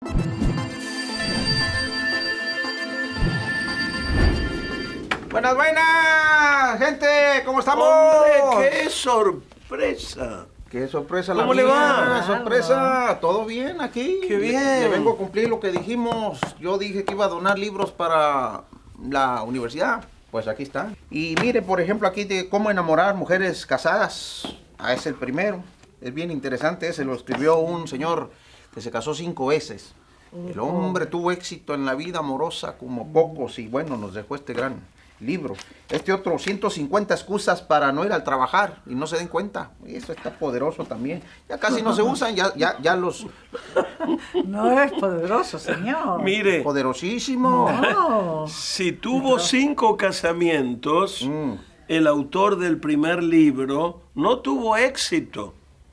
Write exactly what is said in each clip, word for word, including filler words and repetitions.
Buenas, buenas, gente, ¿cómo estamos? ¡Hombre, qué sorpresa! ¡Qué sorpresa la ¿Cómo le mía! va? ¡Sorpresa! ¿Todo bien aquí? ¡Qué bien! Le vengo a cumplir lo que dijimos. Yo dije que iba a donar libros para la universidad. Pues aquí está. Y mire, por ejemplo, aquí de cómo enamorar mujeres casadas. Ah, es el primero. Es bien interesante. Ese lo escribió un señor que se casó cinco veces. El hombre tuvo éxito en la vida amorosa como pocos y bueno, nos dejó este gran libro. Este otro, ciento cincuenta excusas para no ir al trabajar y no se den cuenta. Eso está poderoso también. Ya casi no se usan, ya, ya, ya los... No es poderoso, señor. Mire, Poderosísimo. No. si tuvo cinco casamientos, Mm. el autor del primer libro no tuvo éxito,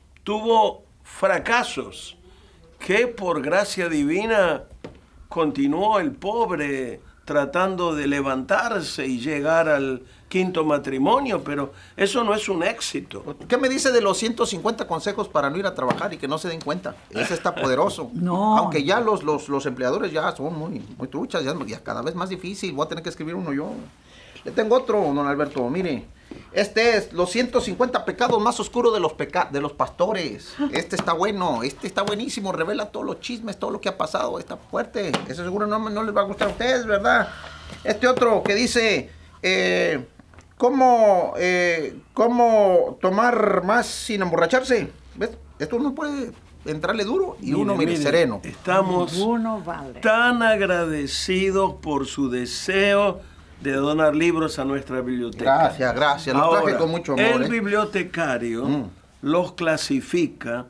tuvo fracasos, que por gracia divina continuó el pobre tratando de levantarse y llegar al quinto matrimonio, pero eso no es un éxito. ¿Qué me dice de los ciento cincuenta consejos para no ir a trabajar y que no se den cuenta? Ese está poderoso. No. Aunque ya los, los, los empleadores ya son muy, muy truchas, ya, ya cada vez más difícil. Voy a tener que escribir uno yo. Le tengo otro, don Alberto, mire. Este es los ciento cincuenta pecados más oscuros de los, peca de los pastores. Este está bueno, este está buenísimo. Revela todos los chismes, todo lo que ha pasado. Está fuerte. Eso seguro no, no les va a gustar a ustedes, ¿verdad? Este otro que dice... Eh, ¿Cómo, eh, ¿Cómo tomar más sin emborracharse? ¿Ves? Esto uno puede entrarle duro y Mire, uno, mire, mire, sereno. Estamos Uno vale. tan agradecidos por su deseo de donar libros a nuestra biblioteca. Gracias, gracias. Los traje Ahora, con mucho amor. el ¿eh? bibliotecario Mm. los clasifica.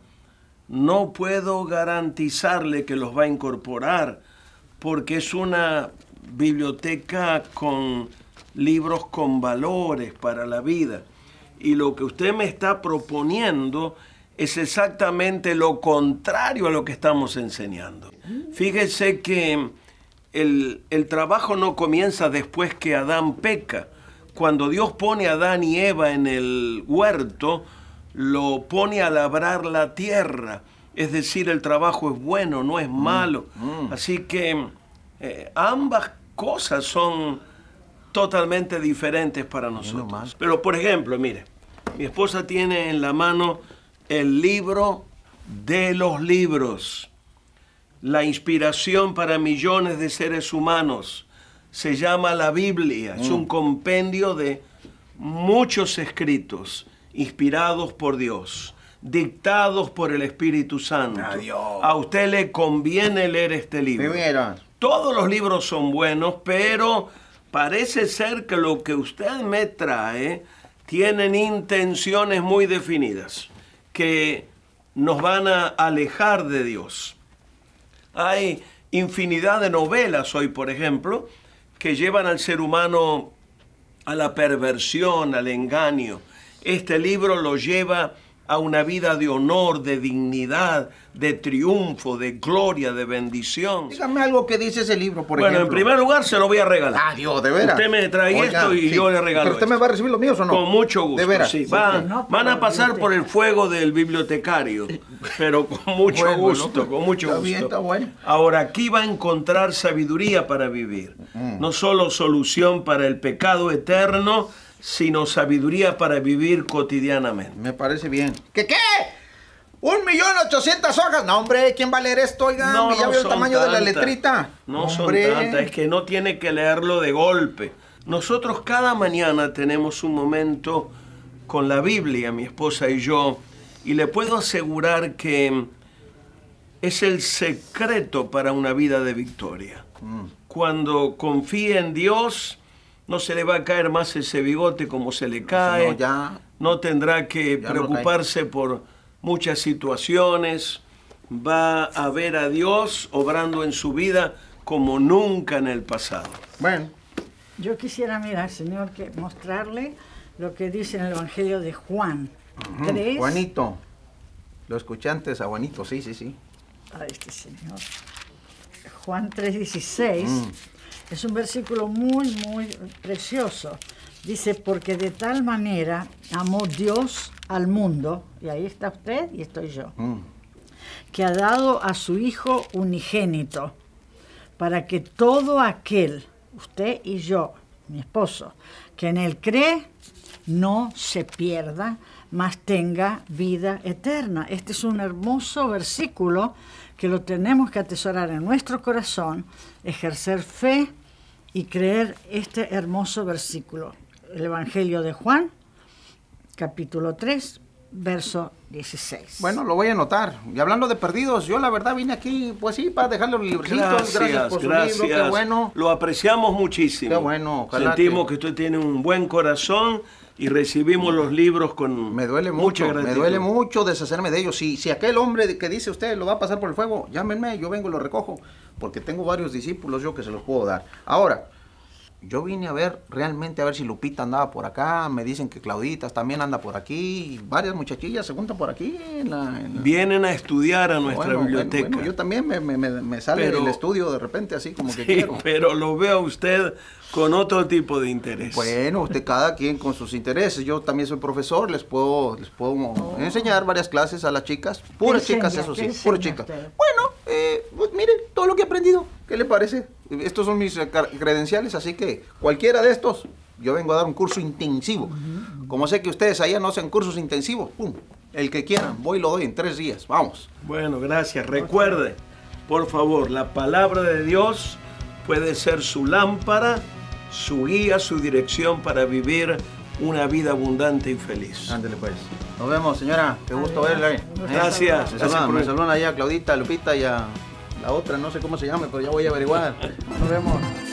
No puedo garantizarle que los va a incorporar porque es una biblioteca con libros con valores para la vida. Y lo que usted me está proponiendo es exactamente lo contrario a lo que estamos enseñando. Fíjese que el, el trabajo no comienza después que Adán peca. Cuando Dios pone a Adán y Eva en el huerto, lo pone a labrar la tierra. Es decir, el trabajo es bueno, no es malo. Mm. Así que eh, ambas cosas son totalmente diferentes para nosotros. mal. Pero, por ejemplo, mire, mi esposa tiene en la mano el libro de los libros, la inspiración para millones de seres humanos. Se llama la Biblia. Mm. Es un compendio de muchos escritos inspirados por Dios, dictados por el Espíritu Santo. Adiós. A usted le conviene leer este libro. Primera. Todos los libros son buenos, pero parece ser que lo que usted me trae tienen intenciones muy definidas, que nos van a alejar de Dios. Hay infinidad de novelas hoy, por ejemplo, que llevan al ser humano a la perversión, al engaño. Este libro lo lleva a una vida de honor, de dignidad, de triunfo, de gloria, de bendición. Dígame algo que dice ese libro, por bueno, ejemplo. en primer lugar se lo voy a regalar. Ah, Dios, de veras. Usted me trae Oiga, esto y sí. yo le regalo ¿Pero usted esto. me va a recibir los míos o no? Con mucho gusto. De veras. Sí, Sí, va- sí. No, van a pero pasar usted- por el fuego del bibliotecario, pero con mucho Bueno, gusto, ¿no? con mucho Está gusto. bien, está bueno. Ahora, aquí va a encontrar sabiduría para vivir. No solo solución para el pecado eterno, sino sabiduría para vivir cotidianamente. Me parece bien. ¿Qué qué? ¿Un millón ochocientas hojas? No, hombre, ¿quién va a leer esto, oiga? No, ya no veo el son tamaño de la tantas. letrita. No Hombre. son tantas, es que no tiene que leerlo de golpe. Nosotros cada mañana tenemos un momento con la Biblia, mi esposa y yo, y le puedo asegurar que es el secreto para una vida de victoria. Mm. Cuando confíe en Dios, no se le va a caer más ese bigote como se le cae. No, ya. No tendrá que Ya no preocuparse por muchas situaciones. Va a ver a Dios obrando en su vida como nunca en el pasado. Bueno. Yo quisiera, mira, señor, que mostrarle lo que dice en el Evangelio de Juan. Ujú, tres. Juanito. Lo escuché antes a Juanito, sí, sí, sí. A este señor. Juan tres dieciséis. Mm. Es un versículo muy, muy precioso. Dice, porque de tal manera amó Dios al mundo, y ahí está usted y estoy yo, Mm. que ha dado a su Hijo unigénito, para que todo aquel, usted y yo, mi esposo, que en él cree, no se pierda, mas tenga vida eterna. Este es un hermoso versículo que lo tenemos que atesorar en nuestro corazón, ejercer fe y creer este hermoso versículo. El Evangelio de Juan, capítulo tres, verso dieciséis. Bueno, lo voy a anotar. Y hablando de perdidos, yo la verdad vine aquí, pues sí, para dejarle los librecitos. Gracias, gracias por gracias. su libro, qué bueno. Lo apreciamos muchísimo. Qué bueno, ojalá Sentimos que- que usted tiene un buen corazón y recibimos los libros con Me duele mucha mucho, me gratitud. duele mucho deshacerme de ellos. Si, si aquel hombre que dice usted lo va a pasar por el fuego, llámenme, yo vengo y lo recojo, porque tengo varios discípulos yo que se los puedo dar. Ahora, yo vine a ver, realmente a ver si Lupita andaba por acá, me dicen que Clauditas también anda por aquí, y varias muchachillas se juntan por aquí en la... en la- Vienen a estudiar a nuestra Bueno, bueno, biblioteca. bueno, yo también me, me, me, me sale Pero- el estudio de repente así como que Sí, quiero. pero lo veo a usted con otro tipo de interés. Bueno, usted cada quien con sus intereses. Yo también soy profesor, les puedo, les puedo enseñar varias clases a las chicas. Puras ¿Qué chicas, enseña? eso ¿Qué sí, puras enseña chicas. usted? Bueno, eh, pues mire, todo lo que he aprendido, ¿qué le parece? Estos son mis eh, car- credenciales, así que cualquiera de estos, yo vengo a dar un curso intensivo. Como sé que ustedes allá no hacen cursos intensivos, pum, el que quieran, voy y lo doy en tres días, vamos. Bueno, gracias. Recuerde, por favor, la palabra de Dios puede ser su lámpara, su guía, su dirección para vivir una vida abundante y feliz. Ándele pues. Nos vemos, señora, qué gusto verla. ¿eh? Gracias. Me Gracias saludan, por- me saludan allá a Claudita, a Lupita y a la otra, no sé cómo se llama, pero ya voy a averiguar. Nos vemos.